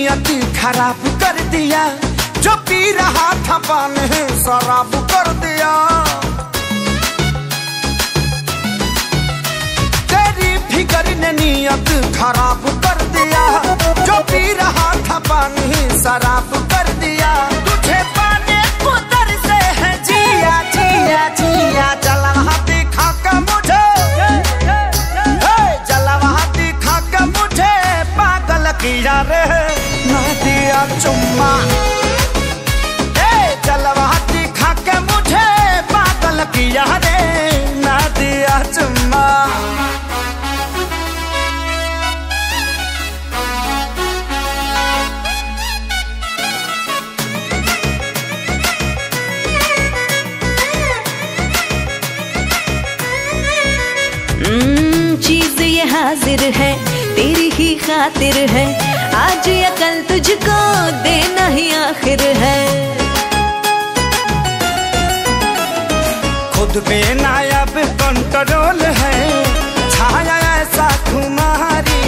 नीयत खराब कर दिया, जो पी रहा था पानी शराब कर दिया। तेरी फिक्र ने नीयत खराब कर दिया, जो पी रहा था पानी शराब कर दिया। तुझे पाने कुदर से है जिया जिया जिया, जलवा दिखा के मुझे, जलवा दिखा के मुझे पागल किया रे, ना दिया चुम्मा। जलवा दिखा के मुझे पागल किया रे, ना दिया चुम्मा। चीज ये हाजिर है, तेरी ही खातिर है, आज या कल तुझको देना ही आखिर है। खुद पे नायाब कंट्रोल है, छाया ऐसा खुमारी,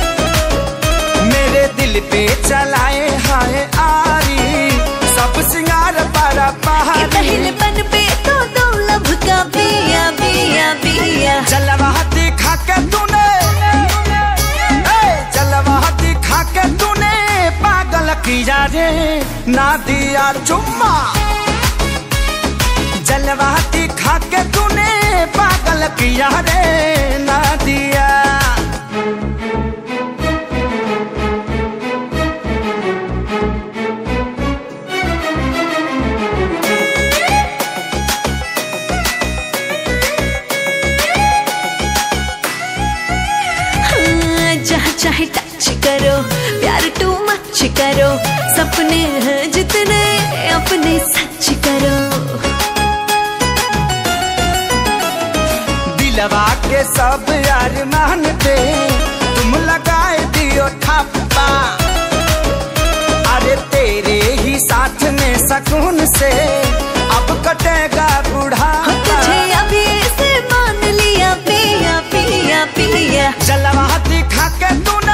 मेरे दिल पे चलाए हाय आरी, सब सिंगार बड़ा पहाड़ी। पहलपन पे तो दौलभ का पिया पिया पिया। जलवा दिखा के तूने, जलवा दिखा के तूने पागल किया रे, ना दिया चुम्मा। जलवा दिखा के तूने पागल किया रे, ना दिया। जहाँ चाहे टच करो, प्यार टू मच करो, सपने हैं जितने अपने सच करो। दिलवा के सब यार मान पे तुम लगाए दियो ठप्पा, अरे तेरे ही साथ में सुकून से अब कटेगा बुढ़ापा। तुझे अभी से मान लिया पिया पिया पिया। जलवा दिखा के तूने,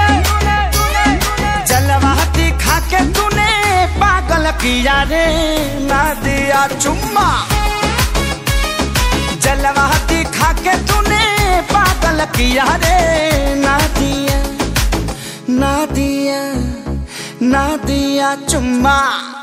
जलवा दिखा के तूने पागल किया रे, ना दिया चुम्मा। जलवा दिखा के तूने पागल किया रे, ना दिया, ना दिया, ना दिया चुम्मा।